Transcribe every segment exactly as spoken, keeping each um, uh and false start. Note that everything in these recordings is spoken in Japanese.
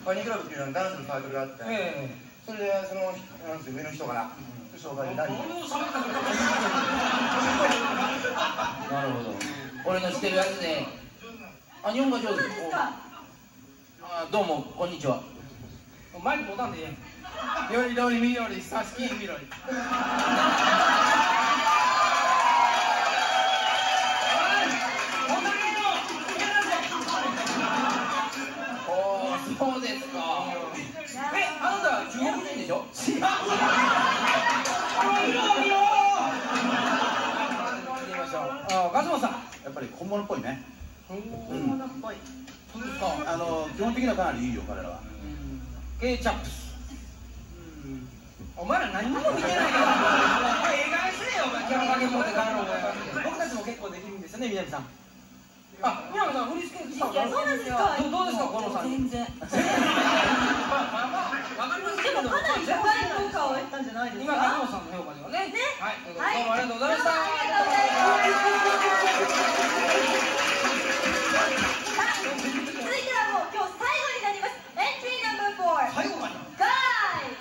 ファニークラブっていうのはダンスのサークルがあって、それでそのなんですよ、上の人から紹介になり。なるほど。俺の知ってるやつで、あ、日本語上手。あ、どうもこんにちは。 マイク持たんでいいやん。 よりどりみどりさしきみどり。 そうですか。え、あなたは中国人でしょ？違う。 あ、ガスモさん。 やっぱり本物っぽいね。 本物っぽい。 あの基本的にはかなりいいよ彼らは。 ケイチャップス。お前ら何も見てないから。映画にせえよお前。キャラかけ持って帰ろうお前。僕たちも結構できるんですよね、南さん。あ、南さん振り付けしたの？いや、そうなんですか。どうですかこのさん。全然。でもかなり高い評価を得たんじゃないですか。今ガスモさんの評価ではね。はい。どうもありがとうございました。ありがとうございます。 続いてはもう今日最後になります。エントリーナンバーフォー。 最後かな。 ガイ。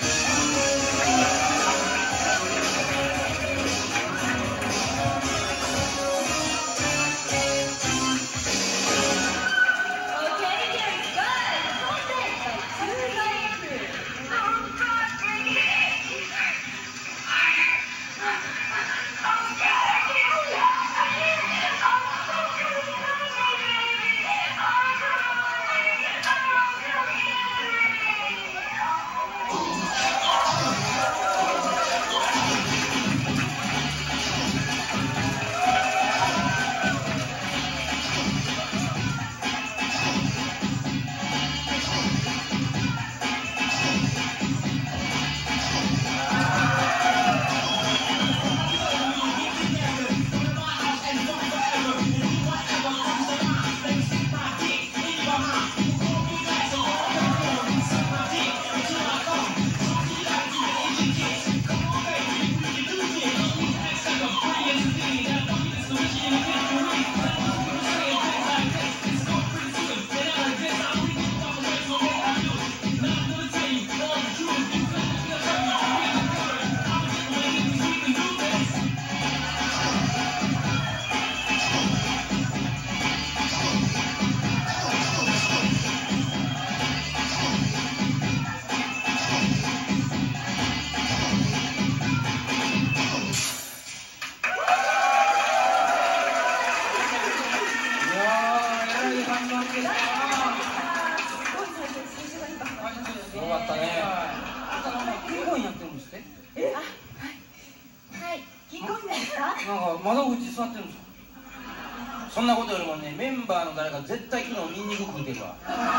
よかったね。 キーコインやってるんですって。 え、あ、はいはい、キーコインですか？ なんか窓口座ってるんですよ。 そんなことよりもね、メンバーの誰か絶対昨日ニンニク食うてるわ。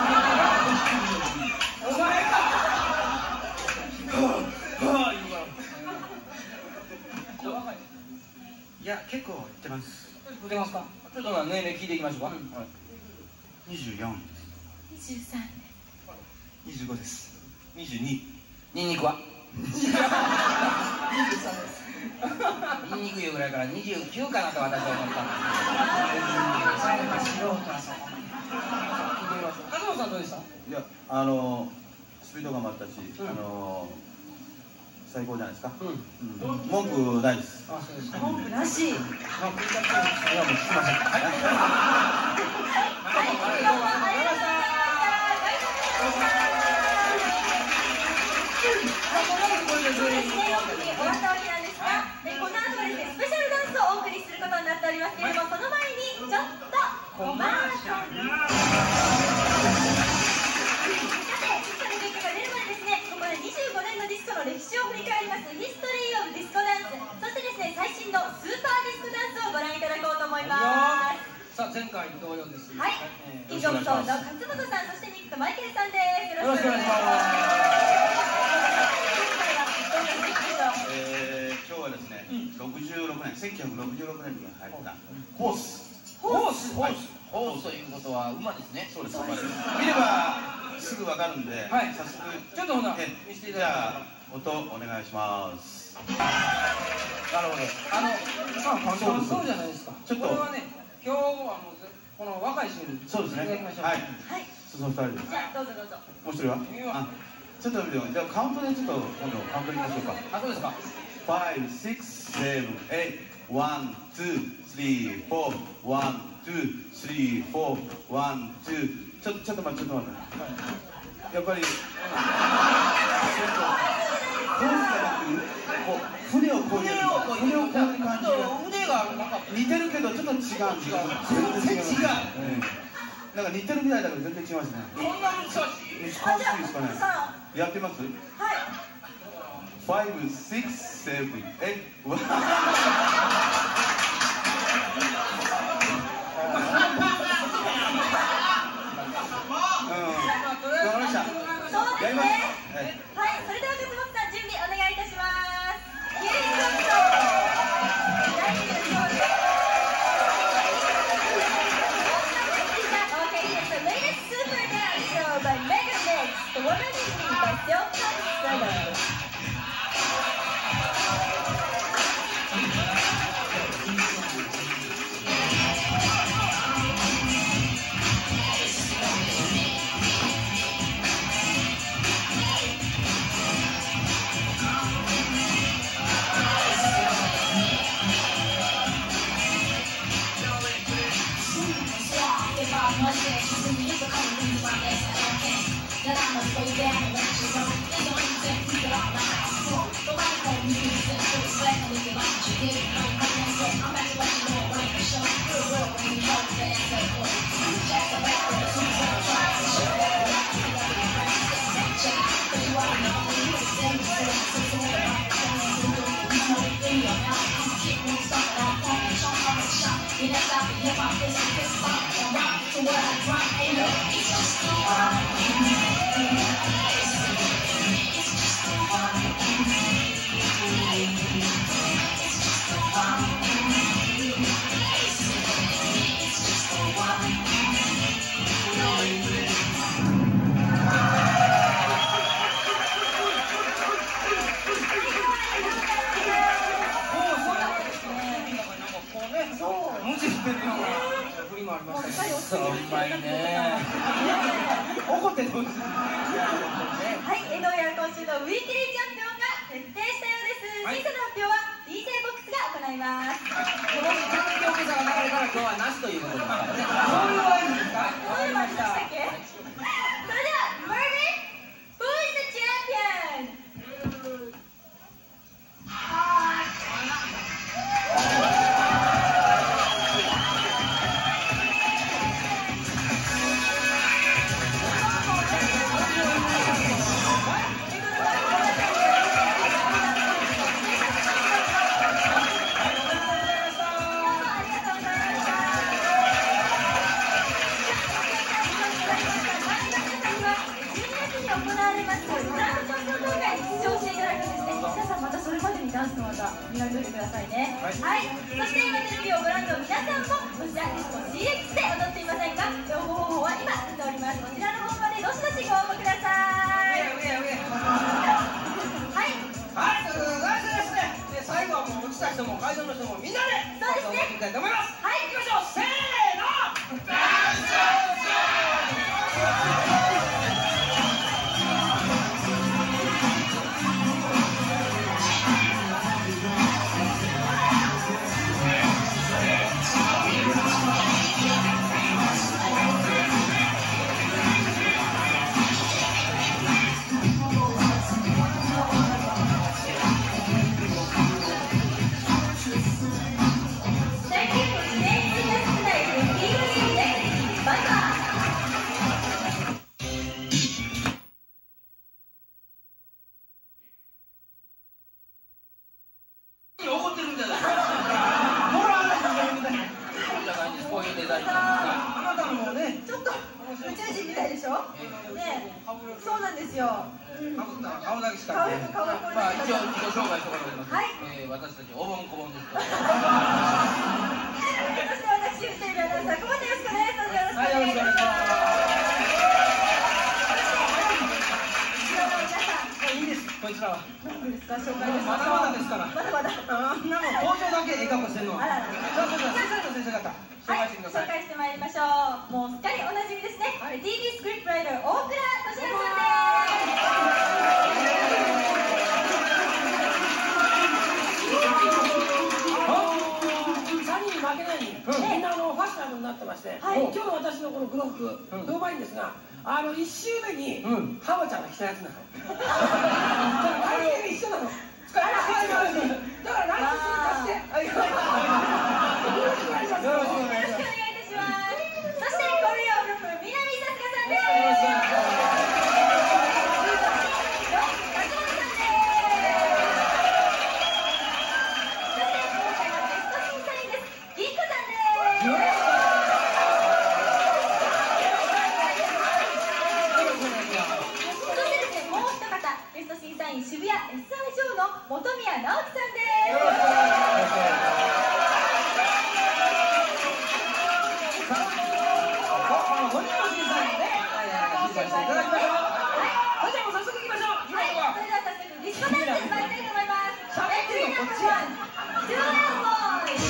お前か。 いや結構いってます。 食うてますか。 ちょっと年齢聞いていきましょうか。 にじゅうよん。 にじゅうさん。 にじゅうごです。にじゅうに。 ニンニクは？ にじゅうさんです。 ニンニク言うぐらいからにじゅうきゅうかなと私は思ったんですけど。 素人はそう。加藤さんどうでした？ いやあのスピード感もあったし、あの最高じゃないですか。文句ないです。 あ、そうですか。 文句なし。 いやもう聞きません。はい。 どうもありがとうございました。そうですね、オープニング終わったわけなんですが、でこの後はですね、スペシャルダンスをお送りすることになっておりますけれども、その前にちょっとコマーシャル。さて、実際の結果が出るまでですね、ここでにじゅうごねんのディスコの歴史を振り返りますヒストリー・オブ・ディスコダンス、そしてですね、最新のスーパーディスコダンスをご覧いただこうと思います。 さあ、前回同様です。 はい、キングオブソウルの勝本さん、そしてニックとマイケルさんです。よろしくお願いします。 えー、今日はですね、ろくじゅうろくねん、せんきゅうひゃくろくじゅうろくねんに入ったホース。 ホース、ホース、 ホースということは馬ですね。 そうです。見ればすぐわかるんで、早速ちょっとほな見せていただきます。 じゃあ音お願いします。 なるほど。 あの、まあ簡単そうじゃないですか。 ちょっとこれはね、今日はもうこの若い人にそうですね。 いただきましょう。 はい。 はい。 そそのふたりで。 じゃあどうぞどうぞ。 もう一人は？あ、ちょっと見てよ。じゃあカウントでちょっと今度カウントいきましょうか。 あ、そうですか。 five, six, seven, eight, one, two, three, four, one, two, three, four, one, two。ちょっとちょっと待ってちょっと待って。やっぱり。コースじゃなくて、こう船をこういう船をこういう感じで。 腕がなんか似てるけどちょっと違うんですよ。 全然違う。 なんか似てるみたいだけど全然違いますね。 こんな難しい。 難しいですかね。やってます？ はい。 five, six, seven, eight, one。 そうですね。はい、それでは勝本さん準備お願いいたします。キューショット。大丈夫ですよ。Okay, it's the latest super dance show by Megamix. The woman is me by Silk Solo. うまいね。 怒ってどうする？ はい、えどうやら今週のウィークリーチャンピオンが決定したようです。審査の発表は ディージェー ボックスが行います。 このチャンピオンさが流れたら今日はなしということですからね。 そういうワインですか？ そういうのありましたっけ？それでは、マーヴィン、Who is the champion? ダンスの技磨いておいてくださいね。はい、はい、そして今テレビをご覧の皆さんもこちらディスコ シーエックス で踊っていませんか？応募方法は今出ております。こちらの方までどしどしご応募ください。 上上上はいはい、ということでですね、で最後はもう落ちた人も会場の人もみんなでそうですね、 いきたいと思います。 はい、 行きましょう。せーの、ダンスそうなんですよ。 顔だけしか。 顔顔まあ一応自己紹介してもらいます。 はい。 えー、私たちおぼんこぼんです。 そして私フジテレビアナウンサー久保田よしこです。 はい、よろしくお願いします。いいです。こいつらは。 何ですか？紹介です。 まだまだですから。 まだまだ。 あんなもん登場だけええ格好してんの。 あらら。 さあそれでは先生方紹はい、 介してください。 紹介してまいりましょう。もうすっかりおなじみですね。 ティービー スクリプトライター大倉俊也さんです。 さんにん負けないに、みんなあのファッショナブルになってまして、今日の私のこのグロ服、評判いいんですが、あのいっ週目にハマちゃんが着たやつなの。体型が一緒なの。だから来週それ貸して。よろしくお願いします。よろしくお願いします。 そしてコリオグラフ南さすがさんです。渋谷 エスアイ ジョーの本宮直樹さんです。よろしくお願いします。 本宮直樹さんね、審査していただきましょう。はい、じゃあもう早速いきましょう。 はい、それでは早速ディスコダンスに参りたいと思います。喋ってるのこっちや。トゥーエンボーイ。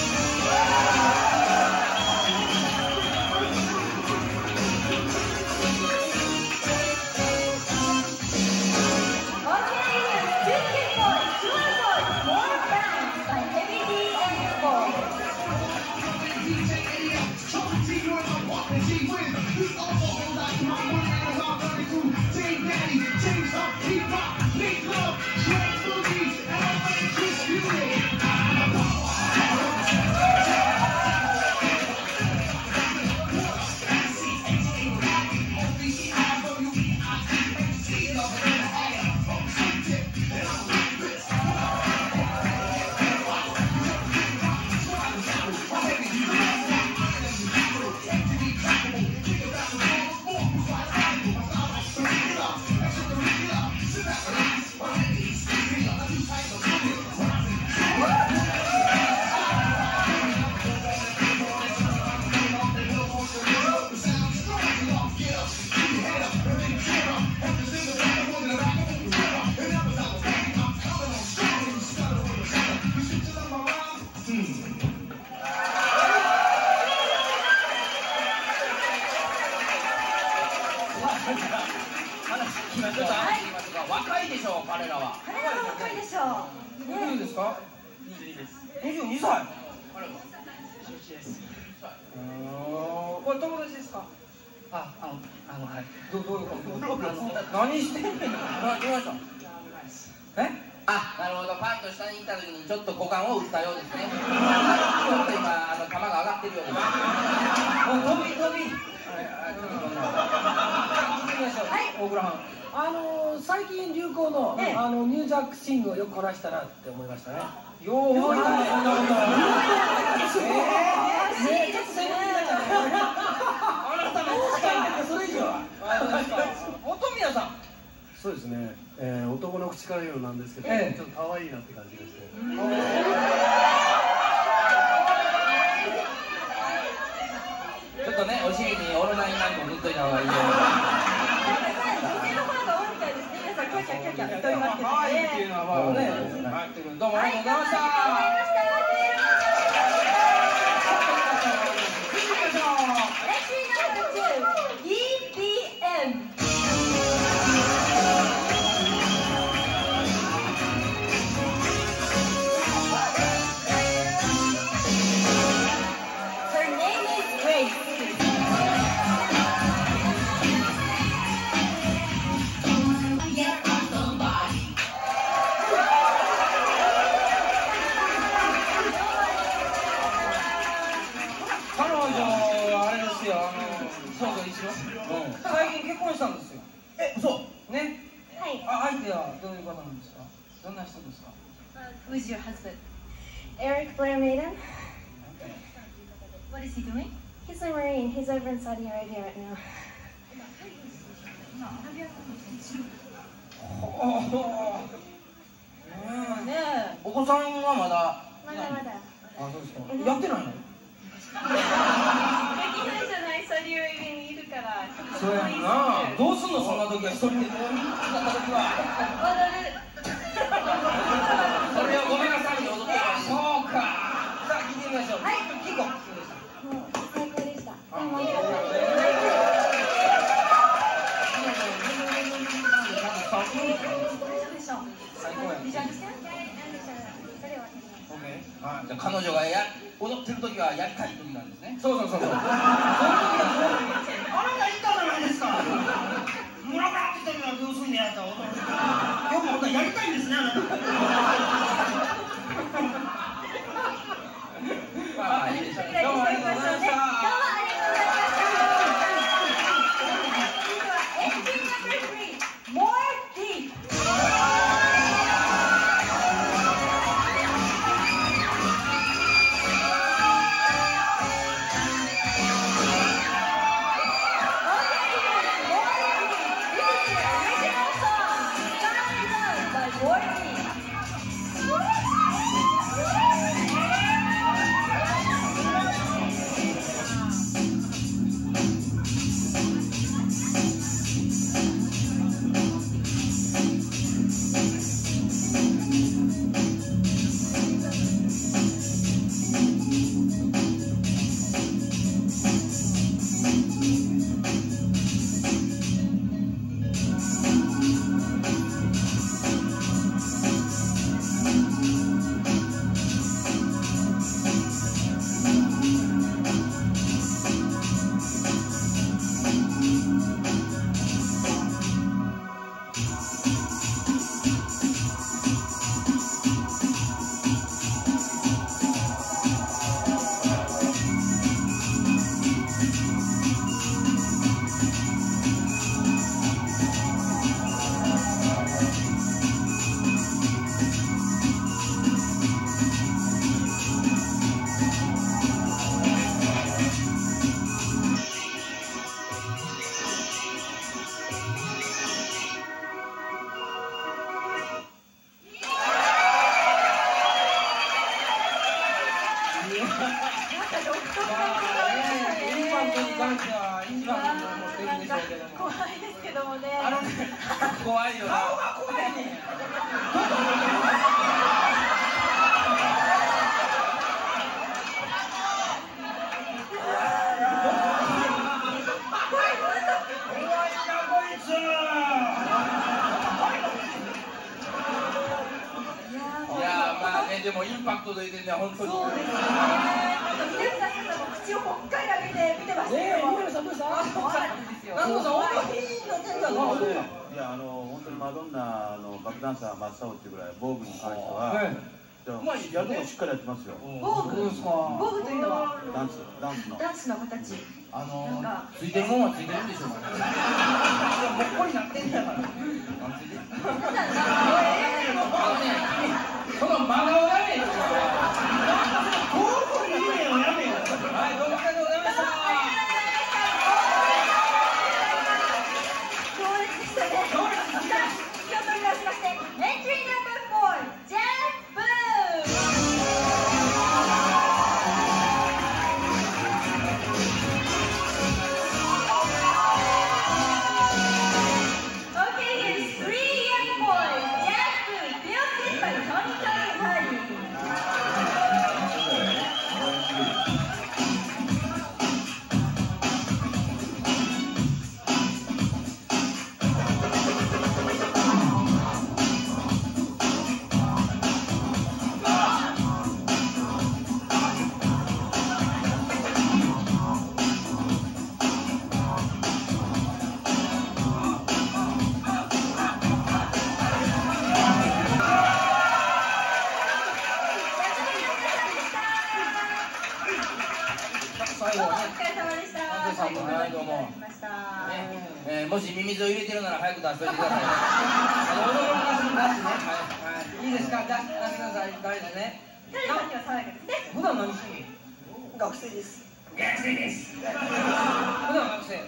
若いでしょう、彼らは。 彼らは若いでしょう。 何歳ですか？にじゅうにです。にじゅうにさい。彼はじゅういちです。これ友達ですか？あ、あの、あの、はい。どどういうこと？何してんねん。どうしたの？え？ あ、なるほど。パンと下に行った時にちょっと股間を打ったようですね。ちょっと今あの球が上がってるようです。 飛び飛び。はい、大倉さん。あの最近流行のあのニュージャックシングをよくこなしたなって思いましたね。よう覚えてないそんなこと。ええ、ちょっと専門的だから。あなたの近いそれ以上は。本宮さん。 そうですね。えー、男の口から言うのなんですけど、 ええ、 ちょっと可愛いなって感じがして。 ちょっとね、お尻にオロナインなんか塗っといた方がいいよ。 キャキャキャキャ言っておりますけどね。 可愛いっていうのはまあね。どうもありがとうございました。 イーピーエム。Her name is Grace. うん、最近結婚したんですよ。 え、嘘？ ね。 はい。 あ、相手はどういう方なんですか？どんな人ですか？ Who's your husband? Eric Blair Maiden. What is he doing? He's a Marine. He's over in Saudi Arabia right now. ねえ。 お子さんはまだ。 まだまだ。 あ、そうですか。やってないの？ できないじゃない、サディアラビアにいるから。 そうやんな。どうすんのそんな時は一人で。使った時は。 踊る。 それをごめんなさいに踊ってた。 そうか。さあ聞いてみましょう。 はい。 キコ。 もう最高でした。 ありがとうございます。 彼女がや踊ってる時はやりたい時なんですね。 そうそうそうそう。その時はあなた言ったじゃないですか。ムラムラって言ったらどうすんねやったら。今日も本当はやりたいんですね、あなた。 まあいいでしょう。 どうもありがとうございました。どうもありがとうございました。次はエントリーナンバースリー、More Deep。怖いですけどもね。 あのね、怖いよな。 顔が怖いね。 いやまあね、でもインパクトで出てね、本当に。 そうですね。南田さんも口をぽっかり開けて見てましたけども。 南さんどうした？ 怖いですよ。 南さん本当になってるだろ。 いや、あの本当にマドンナのバックダンサー真っ青っていうぐらい、ボーグに関しては、うまい、やるとこしっかりやってますよ。 ボーグ、ボーグというのはダンス、ダンスの。 ダンスの形。 あのなんかついてるもんはついてるんでしょうかね。 もっこりなってんだから。 皆さんがその真顔やめよ。 遠くに言えよ、やめよ。はい、どうもありがとうございました。 強烈でしたね。さあ、気を取り直しまして、エントリーナンバーフォー、ジャンプ。Okay, here's three young boys, Jazz Boo, built by Tony Tony Party. えー、もしミミズを入れてるなら早く出しといてください。あの踊りの話なしね。はい、はい、いいですか。じゃあ出してください。誰ですね。 彼さんには爽やかですね。 普段何してる？学生です。学生です。普段学生。はい。学生。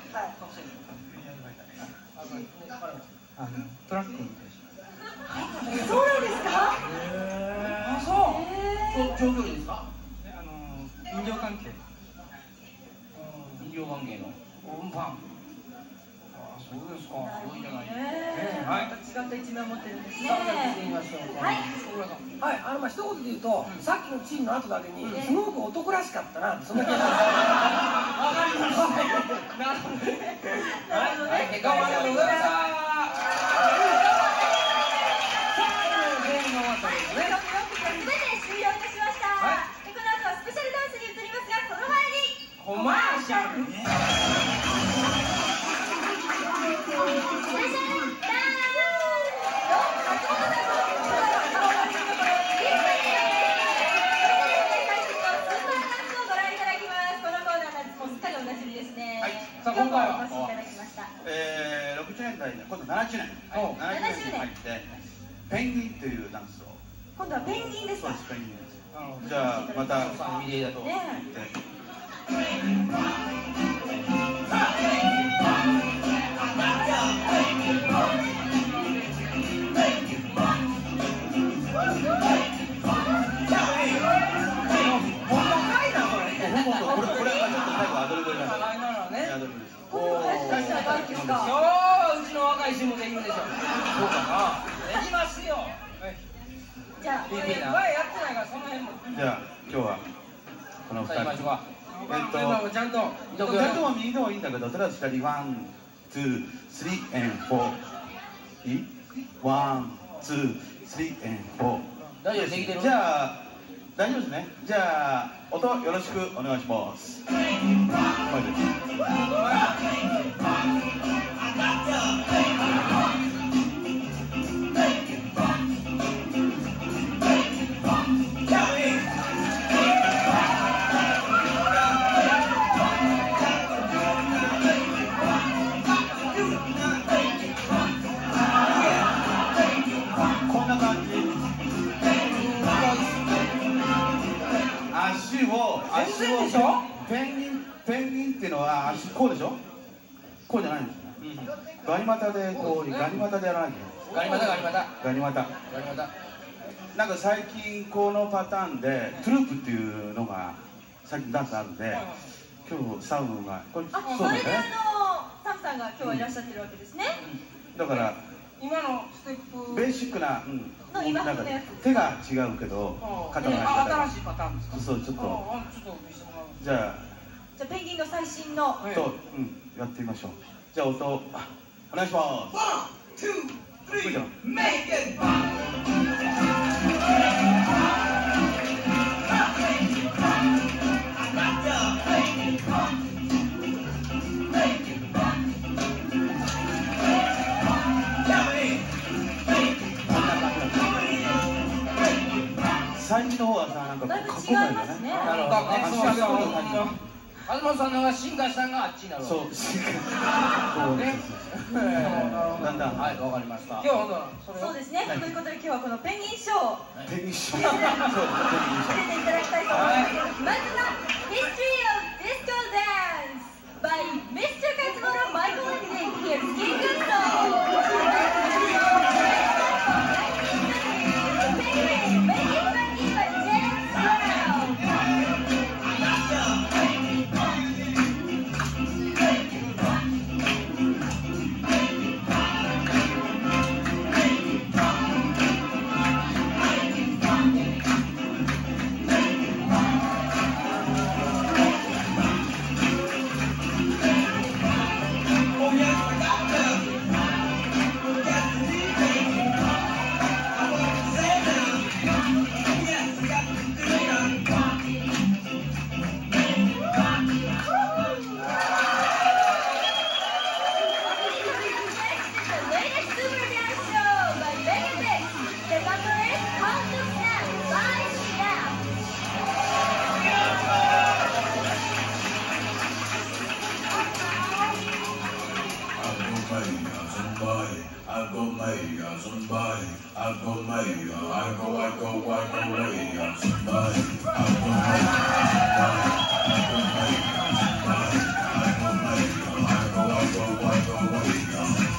あ、トラックみたいな。 そうなんですか。 あ、そう。長距離ですか。 あの飲料関係。 飲料関係の。 運搬。そうですか。 すごいじゃない。 はい。違った一面を持ってるんですね。 さあ、聞いてみましょう。 はい。 はい、あのまあ一言で言うと、さっきのチームの後だけに、すごく男らしかったな。その気が。わかりました。なるほどね。はい、結果ありがとうございました。さあ、全員が終わったんですね。 すべて終了いたしました。このさあ今回はえー、ろくじゅうねんだい今度ななじゅうねんななじゅうねんに入ってペンギンというダンスを今度はペンギンですか。 ペンギンです。じゃあまたリレーだとねこれこれはちょっと最後アドリブであなるほどね。 アドリブです。 これも配信したら大丈夫ですか。 今日はうちの若い人もできるでしょ。そうかな。できますよ。 じゃあ前やってないからその辺も。 じゃあ今日はこの二人。 さあ行きましょうか。 えっとメンバーもちゃんと。 ちゃんとも右でもいいんだけど、とりあえず二人ワン、ツー、スリー、エンフォー。いい？ワン、ツー、スリー、エンフォー。 大丈夫できてる？ じゃあ大丈夫ですね。じゃあ音よろしくお願いします。はいです。こんな感じ。足を足全然でしょをペンギンペンギンっていうのは足こうでしょ。こうじゃないんですよね。ガニ股でこうガニ股でやらなきゃいけない。 ガニ股ガニ股ガニ股。 ガニ股。 なんか最近このパターンでトゥループっていうのが最近ダンスあるんで、今日サウンがこれあ、 そうだね。 それであのサムさんが今日はいらっしゃってるわけですね。 だから今のステップ。 ベーシックな、うん、 の今なんか風のやつ手が違うけど肩のあ入り方新しいパターンですか。 そうちょっとあちょっと見せてもらう。 じゃじゃあペンギンの最新のあと、うんやってみましょう。じゃあ音あお願いします。ワン、ツー、スリー、メイクイット。最近の方はさなんかだいぶかっこよくないんだよ違いますねね。 なるほどね。 足がこういう感じ。 東さんのが進化したんがあっちになるわ。 そう、そうね。だんだんはい、わかりました。 今日はほんならそれを。 そうですね。ということで今日はこのペンギンショーをペンギンショー。そう、ペンギンショー。 見せていただきたいと思いますけど、まずは History of Disco Dance by ミスター Katsumura Michael and Nick. Here's King Gusto. Penguin, Make It Funky by James Brown. I go Maya, somebody. I go Maya, I go, I go, I go Maya, somebody. I go Maya, somebody. I go Maya, somebody. I go Maya, I go, I go, I go Maya.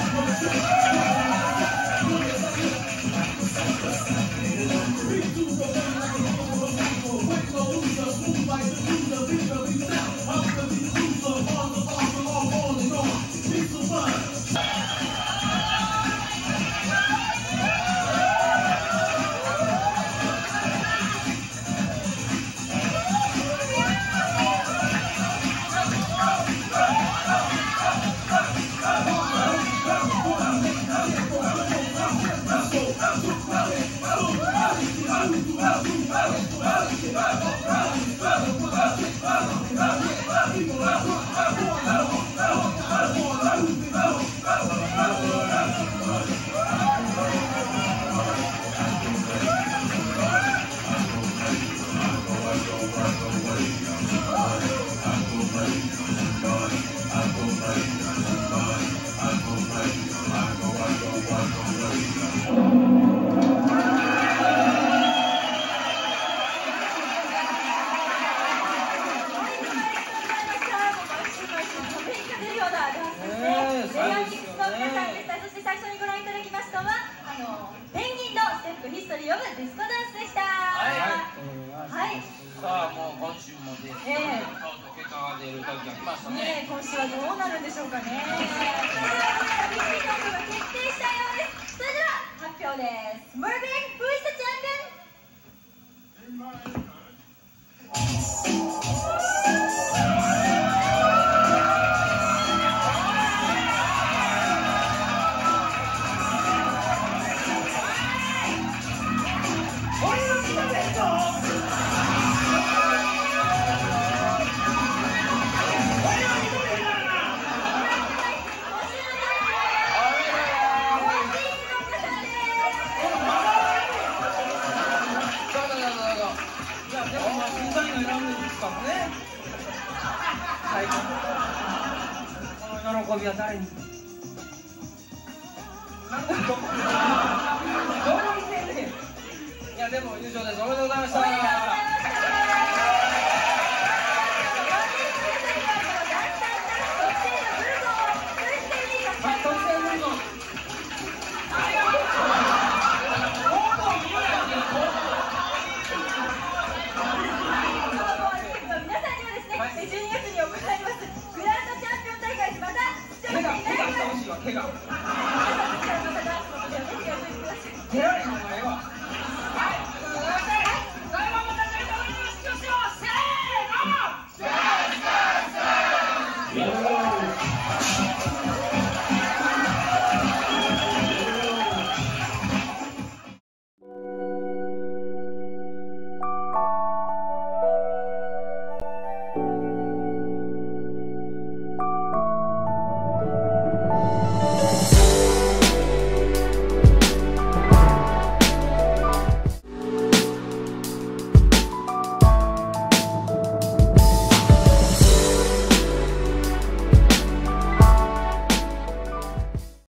Three, two, one. ね、今週はどうなるんでしょうかね。さあ、ビッグジャンプが決定したようです。それでは発表です。マーヴィン、who is the champion? この喜びは誰に？なんでどこ？どこにいてんねん。いやでも優勝です。おめでとうございました。